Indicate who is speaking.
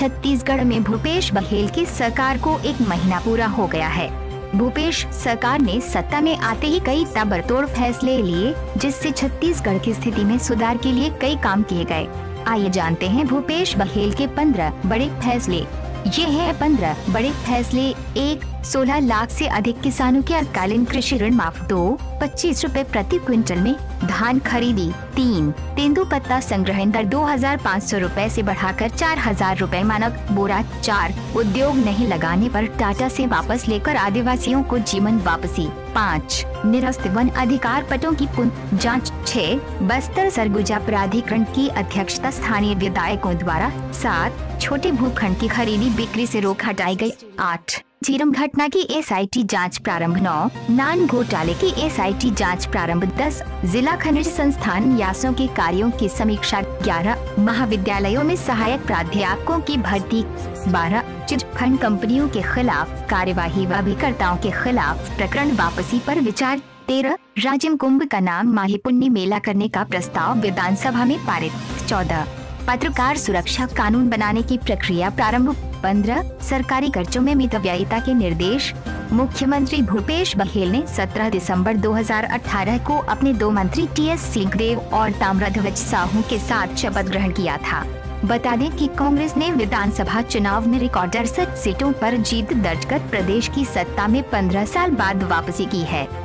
Speaker 1: छत्तीसगढ़ में भूपेश बघेल की सरकार को 1 महीना पूरा हो गया है। भूपेश सरकार ने सत्ता में आते ही कई ताबड़तोड़ फैसले लिए, जिससे छत्तीसगढ़ की स्थिति में सुधार के लिए कई काम किए गए। आइए जानते हैं भूपेश बघेल के 15 बड़े फैसले। ये हैं 15 बड़े फैसले। 1. 16 लाख से अधिक किसानों के अल्पकालीन कृषि ऋण माफ। 2. 25 रुपए प्रति क्विंटल में धान खरीदी। 3. तेंदुपत्ता संग्रहण दर 2,500 रुपए से बढ़ाकर 4,000 रुपए मानक बोरा। 4. उद्योग नहीं लगाने पर टाटा से वापस लेकर आदिवासियों को जीवन वापसी। 5. निरस्त वन अधिकार पट्टों की पुनः जाँच। 6. बस्तर सरगुजा प्राधिकरण की अध्यक्षता स्थानीय विधायकों द्वारा। 7. छोटे भूखंड की खरीदी बिक्री से रोक हटाई गई। 8. झीरम घटना की एसआईटी जांच प्रारंभ। 9. नान घोटाले की एसआईटी जांच प्रारंभ। 10. जिला खनिज संस्थान यासों के कार्यों की समीक्षा। 11. महाविद्यालयों में सहायक प्राध्यापकों की भर्ती। 12. चिट फंड कंपनियों के खिलाफ कार्यवाही व अभिकर्ताओं के खिलाफ प्रकरण वापसी पर विचार। 13. राजिम कुंभ का नाम माही पुण्य मेला करने का प्रस्ताव विधानसभा में पारित। 14. पत्रकार सुरक्षा कानून बनाने की प्रक्रिया प्रारंभ। 15. सरकारी खर्चों में मितव्ययिता के निर्देश। मुख्यमंत्री भूपेश बघेल ने 17 दिसंबर 2018 को अपने 2 मंत्री टीएस सिंहदेव और ताम्रध्वज साहू के साथ शपथ ग्रहण किया था। बता दें कि कांग्रेस ने विधानसभा चुनाव में रिकॉर्ड 68 सीटों पर जीत दर्ज कर प्रदेश की सत्ता में 15 साल बाद वापसी की है।